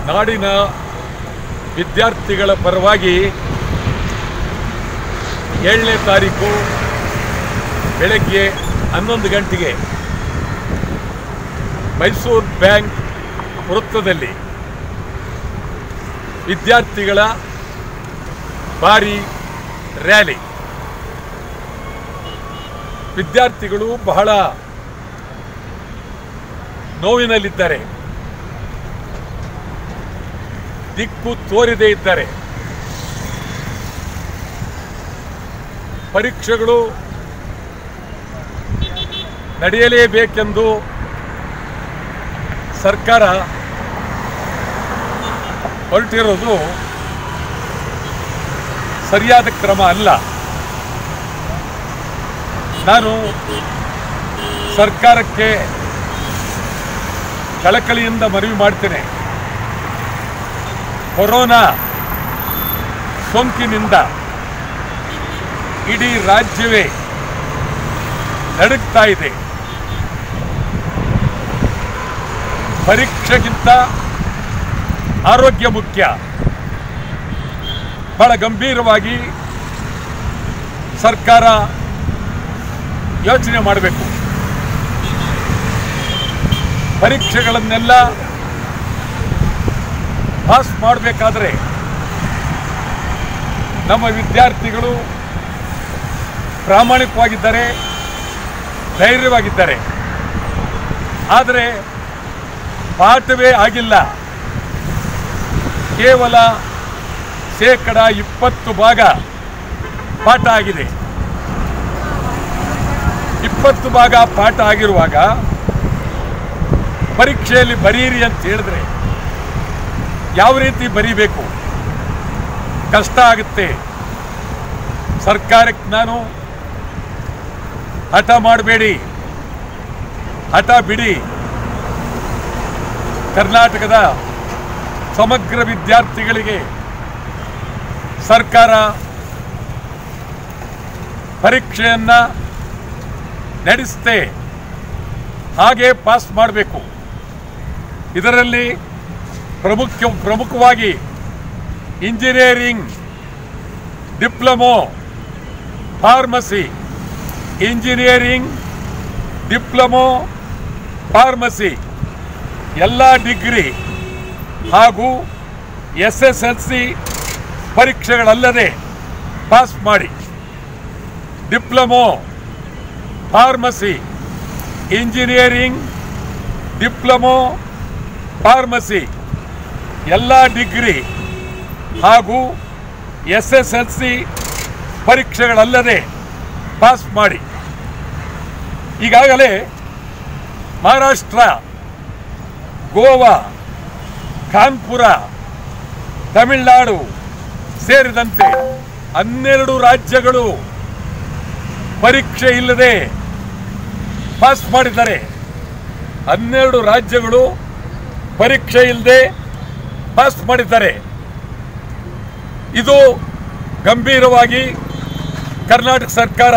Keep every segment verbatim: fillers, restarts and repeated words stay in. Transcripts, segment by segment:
ನಾಡಿನ ವಿದ್ಯಾರ್ಥಿಗಳ ಪರವಾಗಿ ಏಳನೇ ತಾರೀಕು ಬೆಳಗ್ಗೆ ಹನ್ನೊಂದು ಗಂಟೆಗೆ ಮೈಸೂರು ಬ್ಯಾಂಕ್ ವೃತ್ತದಲ್ಲಿ ವಿದ್ಯಾರ್ಥಿಗಳ ಭಾರಿ ರ್ಯಾಲಿ. ವಿದ್ಯಾರ್ಥಿಗಳು ಬಹಳ ನೋವಿನಲ್ಲಿದ್ದಾರೆ, ದಿಕ್ಕು ತೋರಿದೇ ಇದ್ದಾರೆ. ಪರೀಕ್ಷೆಗಳು ನಡೆಯಲೇಬೇಕೆಂದು ಸರ್ಕಾರ ಹೊರಟಿರೋದು ಸರಿಯಾದ ಕ್ರಮ ಅಲ್ಲ. ನಾನು ಸರ್ಕಾರಕ್ಕೆ ಕಳಕಳಿಯಿಂದ ಮನವಿ ಮಾಡ್ತೇನೆ. ಕೊರೋನಾ ಸೋಂಕಿನಿಂದ ಇಡೀ ರಾಜ್ಯವೇ ನಡುಗ್ತಾ ಇದೆ. ಪರೀಕ್ಷೆಗಿಂತ ಆರೋಗ್ಯ ಮುಖ್ಯ. ಬಹಳ ಗಂಭೀರವಾಗಿ ಸರ್ಕಾರ ಯೋಚನೆ ಮಾಡಬೇಕು. ಪರೀಕ್ಷೆಗಳನ್ನೆಲ್ಲ ಪಾಸ್ ಮಾಡಬೇಕಾದ್ರೆ ನಮ್ಮ ವಿದ್ಯಾರ್ಥಿಗಳು ಪ್ರಾಮಾಣಿಕವಾಗಿದ್ದಾರೆ, ಧೈರ್ಯವಾಗಿದ್ದಾರೆ. ಆದರೆ ಪಾಠವೇ ಆಗಿಲ್ಲ. ಕೇವಲ ಶೇಕಡ ಇಪ್ಪತ್ತು ಭಾಗ ಪಾಠ ಆಗಿದೆ. ಇಪ್ಪತ್ತು ಭಾಗ ಪಾಠ ಆಗಿರುವಾಗ ಪರೀಕ್ಷೆಯಲ್ಲಿ ಬರೀರಿ ಅಂತ ಹೇಳಿದ್ರೆ ಯಾವ ರೀತಿ ಬರೀಬೇಕು? ಕಷ್ಟ ಆಗುತ್ತೆ. ಸರ್ಕಾರಕ್ಕೆ ನಾನು ಹಠ ಮಾಡಬೇಡಿ, ಹಠ ಬಿಡಿ. ಕರ್ನಾಟಕದ ಸಮಗ್ರ ವಿದ್ಯಾರ್ಥಿಗಳಿಗೆ ಸರ್ಕಾರ ಪರೀಕ್ಷೆಯನ್ನು ನಡೆಸುತ್ತೆ, ಹಾಗೆ ಪಾಸ್ ಮಾಡಬೇಕು. ಇದರಲ್ಲಿ ಪ್ರಮುಖ ಪ್ರಮುಖವಾಗಿ engineering, diploma, pharmacy, engineering, diploma, pharmacy ಎಲ್ಲ ಡಿಗ್ರಿ ಹಾಗೂ ಎಸ್ ಎಸ್ ಎಲ್ ಸಿ ಪರೀಕ್ಷೆಗಳಲ್ಲದೆ ಪಾಸ್ ಮಾಡಿ. Diploma, pharmacy, engineering, diploma, pharmacy ಎಲ್ಲ ಡಿಗ್ರಿ ಹಾಗೂ ಎಸ್ ಎಸ್ ಎಲ್ ಸಿ ಪರೀಕ್ಷೆಗಳಲ್ಲದೆ ಪಾಸ್ ಮಾಡಿ. ಈಗಾಗಲೇ ಮಹಾರಾಷ್ಟ್ರ, ಗೋವಾ, ಕಾನ್ಪುರ, ತಮಿಳುನಾಡು ಸೇರಿದಂತೆ ಹನ್ನೆರಡು ರಾಜ್ಯಗಳು ಪರೀಕ್ಷೆ ಇಲ್ಲದೆ ಪಾಸ್ ಮಾಡಿದ್ದಾರೆ. ಹನ್ನೆರಡು ರಾಜ್ಯಗಳು ಪರೀಕ್ಷೆ ಇಲ್ಲದೆ ಪಾಸ್ ಮಾಡಿದ್ದಾರೆ. ಇದು ಗಂಭೀರವಾಗಿ ಕರ್ನಾಟಕ ಸರ್ಕಾರ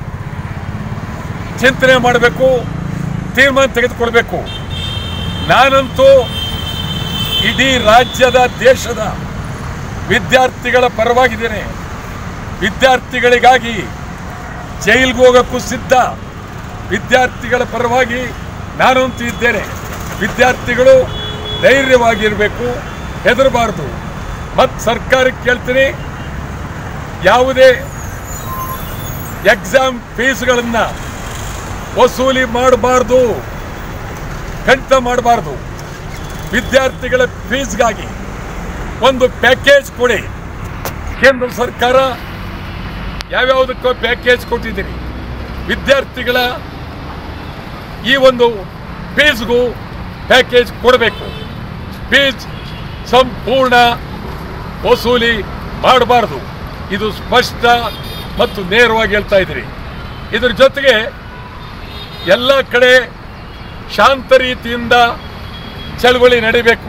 ಚಿಂತನೆ ಮಾಡಬೇಕು, ತೀರ್ಮಾನ ತೆಗೆದುಕೊಳ್ಬೇಕು. ನಾನಂತೂ ಇಡೀ ರಾಜ್ಯದ, ದೇಶದ ವಿದ್ಯಾರ್ಥಿಗಳ ಪರವಾಗಿದ್ದೇನೆ. ವಿದ್ಯಾರ್ಥಿಗಳಿಗಾಗಿ ಜೈಲಿಗೆ ಹೋಗೋಕ್ಕೂ ಸಿದ್ಧ. ವಿದ್ಯಾರ್ಥಿಗಳ ಪರವಾಗಿ ನಾನಂತೂ ಇದ್ದೇನೆ. ವಿದ್ಯಾರ್ಥಿಗಳು ಧೈರ್ಯವಾಗಿರಬೇಕು, ಹೆದರಬಾರ್ದು. ಮತ್ತು ಸರ್ಕಾರಕ್ಕೆ ಕೇಳ್ತೀನಿ, ಯಾವುದೇ ಎಕ್ಸಾಮ್ ಫೀಸ್ಗಳನ್ನು ವಸೂಲಿ ಮಾಡಬಾರ್ದು, ಖಂಡಿತ ಮಾಡಬಾರ್ದು. ವಿದ್ಯಾರ್ಥಿಗಳ ಫೀಸ್ಗಾಗಿ ಒಂದು ಪ್ಯಾಕೇಜ್ ಕೊಡಿ. ಕೇಂದ್ರ ಸರ್ಕಾರ ಯಾವ್ಯಾವುದಕ್ಕೂ ಪ್ಯಾಕೇಜ್ ಕೊಟ್ಟಿದ್ದೀರಿ. ವಿದ್ಯಾರ್ಥಿಗಳ ಈ ಒಂದು ಫೀಸ್ಗೂ ಪ್ಯಾಕೇಜ್ ಕೊಡಬೇಕು. ಫೀಸ್ ಸಂಪೂರ್ಣ ವಸೂಲಿ ಮಾಡಬಾರ್ದು. ಇದು ಸ್ಪಷ್ಟ ಮತ್ತು ನೇರವಾಗಿ ಹೇಳ್ತಾ ಇದ್ದೀರಿ. ಇದರ ಜೊತೆಗೆ ಎಲ್ಲ ಕಡೆ ಶಾಂತ ರೀತಿಯಿಂದ ಚಳವಳಿ ನಡೀಬೇಕು.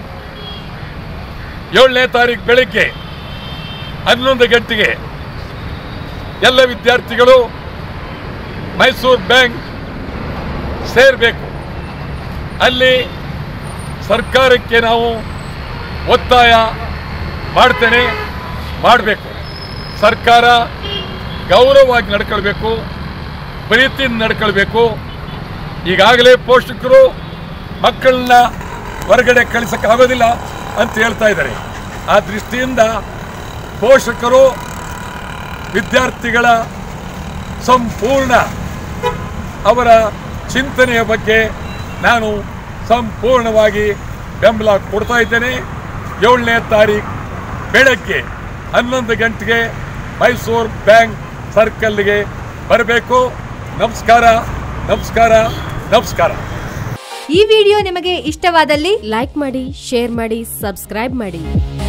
ಏಳನೇ ತಾರೀಕು ಬೆಳಗ್ಗೆ ಹನ್ನೊಂದು ಗಂಟೆಗೆ ಎಲ್ಲ ವಿದ್ಯಾರ್ಥಿಗಳು ಮೈಸೂರು ಬ್ಯಾಂಕ್ ಸೇರಬೇಕು. ಅಲ್ಲಿ ಸರ್ಕಾರಕ್ಕೆ ನಾವು ಒತ್ತಾಯ ಮಾಡ್ತೇನೆ, ಮಾಡಬೇಕು. ಸರ್ಕಾರ ಗೌರವವಾಗಿ ನಡ್ಕೊಳ್ಬೇಕು, ಪ್ರೀತಿಯಿಂದ ನಡ್ಕೊಳ್ಬೇಕು. ಈಗಾಗಲೇ ಪೋಷಕರು ಮಕ್ಕಳನ್ನ ಹೊರಗಡೆ ಕಳಿಸೋಕ್ಕಾಗೋದಿಲ್ಲ ಅಂತ ಹೇಳ್ತಾ ಇದ್ದಾರೆ. ಆ ದೃಷ್ಟಿಯಿಂದ ಪೋಷಕರು ವಿದ್ಯಾರ್ಥಿಗಳ ಸಂಪೂರ್ಣ ಅವರ ಚಿಂತನೆಯ ಬಗ್ಗೆ ನಾನು ಸಂಪೂರ್ಣವಾಗಿ ಬೆಂಬಲ ಕೊಡ್ತಾ ಇದ್ದೇನೆ. ಏಳನೇ ತಾರೀಕು ಬೆಳಗ್ಗೆ ಹನ್ನೊಂದು ಗಂಟೆಗೆ ಮೈಸೂರು ಬ್ಯಾಂಕ್ ಸರ್ಕಲ್ಗೆ ಬರಬೇಕು. ನಮಸ್ಕಾರ, ನಮಸ್ಕಾರ, ನಮಸ್ಕಾರ. ಈ ವಿಡಿಯೋ ನಿಮಗೆ ಇಷ್ಟವಾದಲ್ಲಿ ಲೈಕ್ ಮಾಡಿ, ಶೇರ್ ಮಾಡಿ, ಸಬ್ಸ್ಕ್ರೈಬ್ ಮಾಡಿ.